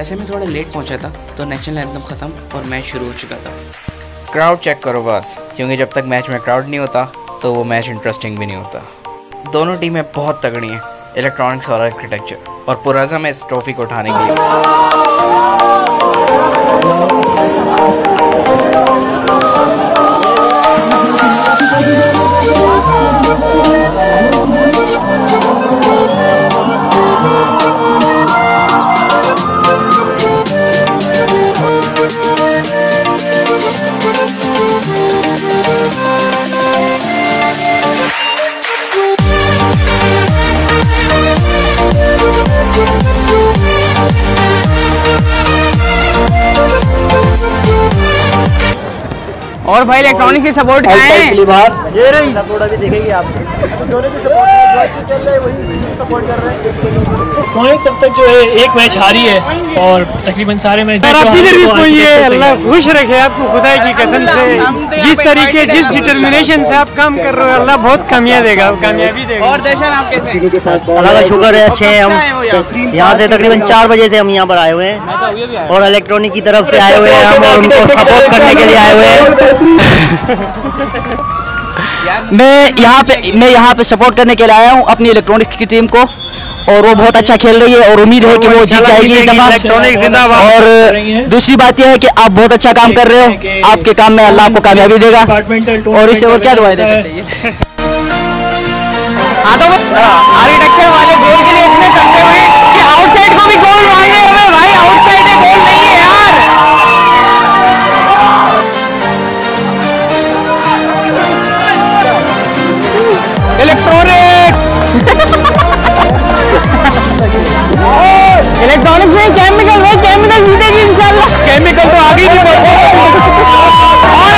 वैसे मैं थोड़ा लेट पहुंचा था तो नेशनल एंथम ख़त्म और मैच शुरू हो चुका था। क्राउड चेक करो बस, क्योंकि जब तक मैच में क्राउड नहीं होता तो वो मैच इंटरेस्टिंग भी नहीं होता। दोनों टीमें बहुत तगड़ी हैं, इलेक्ट्रॉनिक्स और आर्किटेक्चर, और पुरज़म है इस ट्रॉफी को उठाने के लिए। और भाई इलेक्ट्रॉनिक की सपोर्ट है ये रही सपोर्ट अभी देखेंगे आप दोनों की सपोर्ट चल रहे हैं, वही सपोर्ट कर रहे हैं। इलेक्ट्रॉनिक्स अब तक जो है एक मैच हारी है और तकरीबन सारे मैच अल्लाह खुश रखे आपको खुदा की कसम से। जिस तरीके जिस डिटर्मिनेशन से आप काम कर रहे हो अल्लाह बहुत कामयाबी देगा। और दर्शन आप कैसे? अल्लाह का शुक्र है, अच्छे हैं हम। यहाँ से तकरीबन 4 बजे से हम यहाँ पर आए हुए हैं और इलेक्ट्रॉनिक की तरफ से आए हुए हैं हम और उनको सपोर्ट करने के लिए आए हुए हैं। मैं यहाँ पे सपोर्ट करने के लिए आया हूँ अपनी इलेक्ट्रॉनिक्स की टीम को, और वो बहुत अच्छा खेल रही है और उम्मीद है कि वो जीत जाएगी इस दफा। और दूसरी बात यह है कि आप बहुत अच्छा काम कर रहे हो, आपके काम में अल्लाह आपको कामयाबी देगा और इससे और क्या दुआएं दे सकते हैं। हाँ तो आर्किटेक्चर वाले गोल के लिए इतने करते हुए कि आउटसाइड को भी गोल मांगे हमें भाई, आउटसाइड है गोल नहीं है यार। इलेक्ट्रॉनिक्स में केमिकल है, केमिकल जीतेगी इंशाल्लाह। केमिकल तो आगे ही और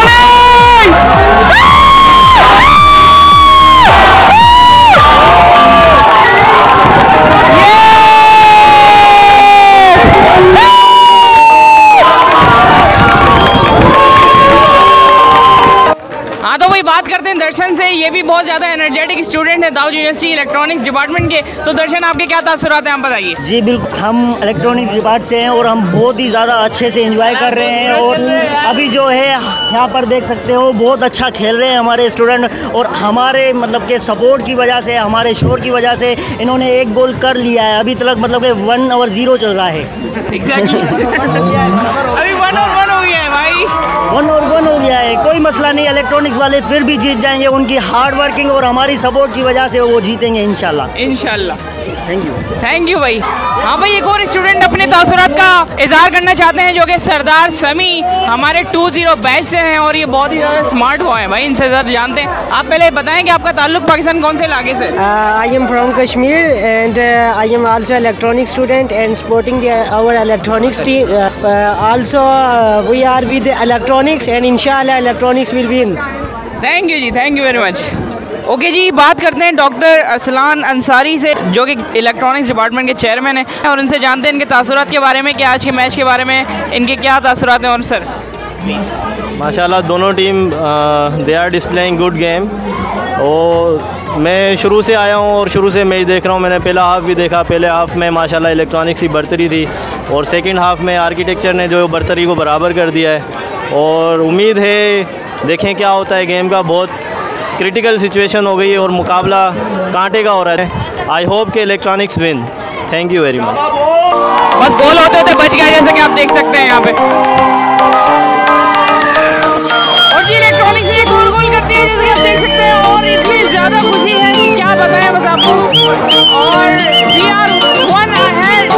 हाँ तो वही बात करते हैं दर्शन से। ये भी बहुत ज़्यादा एनर्जेटिक स्टूडेंट है दाऊद यूनिवर्सिटी इलेक्ट्रॉनिक्स डिपार्टमेंट के। तो दर्शन आपके क्या तासुरात हैं, आप बताइए। जी बिल्कुल, हम इलेक्ट्रॉनिक्स डिपार्ट से हैं और हम बहुत ही ज़्यादा अच्छे से एंजॉय कर रहे हैं। और अभी जो है यहाँ पर देख सकते हो बहुत अच्छा खेल रहे हैं हमारे स्टूडेंट, और हमारे मतलब के सपोर्ट की वजह से, हमारे शोर की वजह से इन्होंने एक गोल कर लिया है। अभी तक मतलब कि 1-0 चल रहा है। एग्जैक्टली अभी 1-1 हो गया है भाई, 1-1 हो गया है। कोई मसला नहीं, इलेक्ट्रॉनिक्स वाले फिर भी जीत जाएंगे। उनकी हार्ड वर्किंग और हमारी सपोर्ट की वजह से वो जीतेंगे इंशाल्लाह। थैंक यू भाई। हाँ भाई, एक और स्टूडेंट अपने तासुरात का इजहार करना चाहते हैं जो कि सरदार समी हमारे 20 बैच से हैं और ये बहुत ही ज़्यादा स्मार्ट बॉय है भाई, इनसे ज़्यादा जानते हैं। आप पहले बताएं कि आपका ताल्लुक पाकिस्तान कौन से इलाके से? I am from Kashmir and I am also electronic student and supporting our electronics team. Also we are with electronics and इंशाल्लाह electronics will win. Thank you जी, thank you very much. Okay जी, बात करते हैं डॉक्टर अरसलान अंसारी से जो कि electronics department के चेयरमैन हैं, और उनसे जानते हैं इनके तासुरात के बारे में कि आज के मैच के बारे में इनके क्या तासुरात हैं। और सर माशाल्लाह दोनों team they are displaying good game. और मैं शुरू से आया हूँ और शुरू से मैच देख रहा हूँ। मैंने पहला हाफ भी देखा, पहले हाफ में माशाल्लाह इलेक्ट्रॉनिक्स की बरतरी थी और सेकंड हाफ में आर्किटेक्चर ने जो बरतरी को बराबर कर दिया है। और उम्मीद है देखें क्या होता है। गेम का बहुत क्रिटिकल सिचुएशन हो गई है और मुकाबला कांटे का हो रहा है। आई होप कि electronics win. Thank you very much. बस गोल होते थे बच गया, जैसे कि आप देख सकते हैं यहाँ पे। और जी इलेक्ट्रॉनिक्स ने एक और गोल करती है जैसे कि आप देख सकते हैं, और इतनी ज़्यादा खुशी है कि क्या बताएं बस आपको। और वी आर 1 अहेड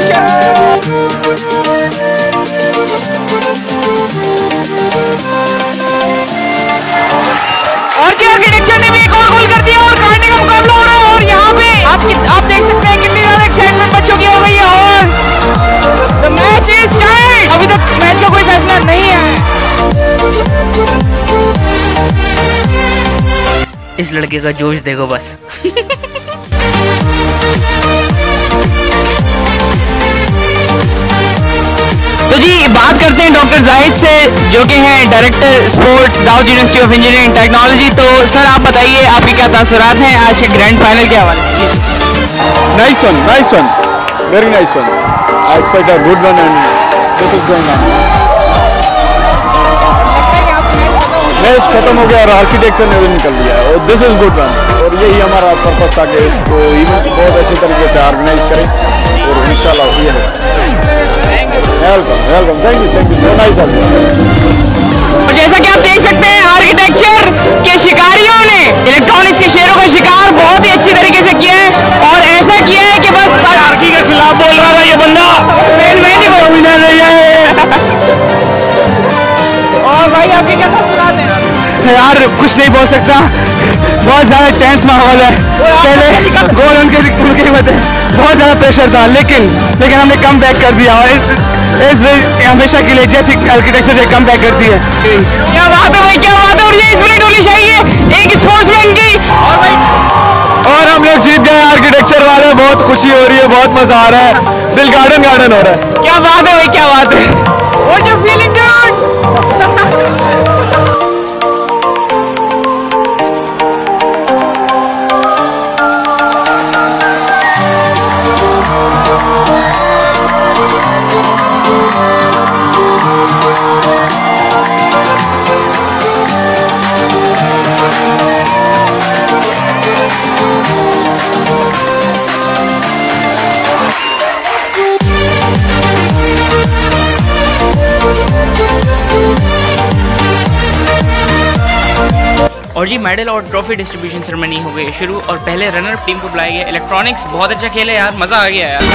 और क्या आर्किटेक्चर ने भी एक और गोल कर दिया और काटने का मुकाबला हो रहा है। और यहाँ पे आप देख सकते हैं कितनी ज़्यादा एक्साइटमेंट बच्चों की हो गई है। और द मैच इज टाइड, अभी तक मैच का कोई फैसला नहीं है। इस लड़के का जोश देखो बस। तो जी बात करते हैं डॉक्टर जाहिद से जो कि हैं director sports Dawood university of engineering technology. तो सर आप बताइए आपके क्या तासुरात हैं आज के ग्रैंड फाइनल के हवाले से? Nice one, very nice one. I expect a good one and this is going on. Match खत्म हो गया और आर्किटेक्चर ने भी निकल लिया और दिस इज गुड वन और यही हमारा पर्पस था कि इसको इवेंट बहुत अच्छे तरीके से ऑर्गेनाइज करें और इंशाल्लाह ये है। Welcome welcome, thank you so nice. और जैसा कि आप देख सकते हैं आर्किटेक्चर के शिकारियों ने इलेक्ट्रॉनिक्स के शेरों का शिकार बहुत ही अच्छी तरीके से किया है और ऐसा किया है कि बस आर्की के खिलाफ बोल रहा था ये बंदा, मैं नहीं बोलूंगा और भाई आपके क्या तस्वीरात हैं? यार कुछ नहीं बोल सकता, बहुत ज़्यादा टेंस माहौल है। पहले गोल उनके वजह बहुत ज़्यादा प्रेशर था, लेकिन हमने कम बैक कर दिया और इस हमेशा के लिए जैसे आर्किटेक्चर ने कम बैक कर दी है। क्या बात है भाई, क्या बात है। और ये स्पिरिट होनी चाहिए एक स्पोर्ट्समैन की। और हम लोग जीत गए आर्किटेक्चर वाले, बहुत खुशी हो रही है, बहुत मजा आ रहा है, दिल गार्डन हो रहा है। क्या बात है भाई, क्या बात है। What you feeling dude? और जी मेडल और ट्रॉफी डिस्ट्रीब्यूशन सेरेमनी हो गई शुरू और पहले रनर अप टीम को बुलाया गया। इलेक्ट्रॉनिक्स बहुत अच्छा खेले यार, मज़ा आ गया यार।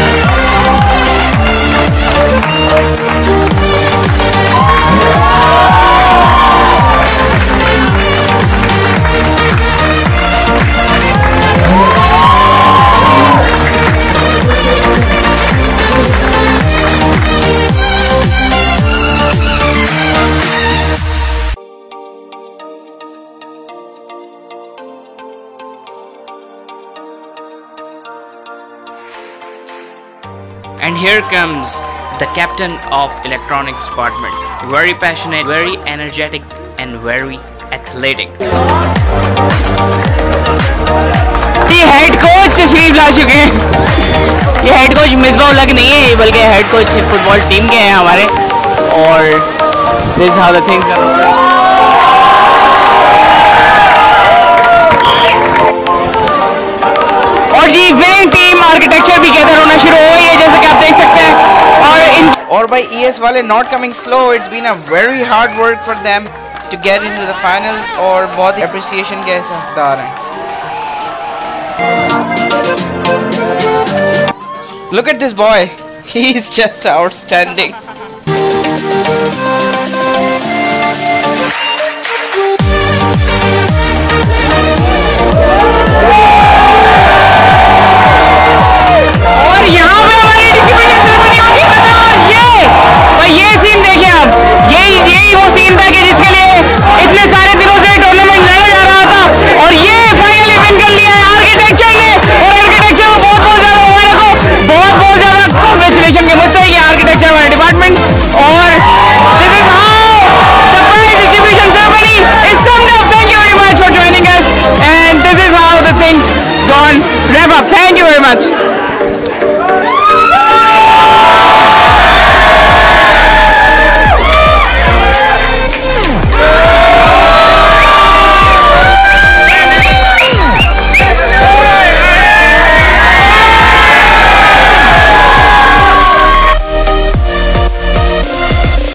And here comes the captain of electronics department. Very passionate, very energetic and very athletic. ये हेड कोच तशरीफ ला चुके हैं। ये हेड कोच मिसबा उल हक नहीं है, बल्कि हेड कोच फुटबॉल टीम के हैं हमारे। और this is how the things are. और जी विनिंग टीम आर्किटेक्चर भी गैदर होना शुरू हो गई है, जैसे कि आप देख सकते हैं। और भाई ES वाले not coming slow. It's been a very hard work for them to get into the finals और बहुत ही appreciation के हकदार हैं। Look at this boy. He's just outstanding. Thank you very much.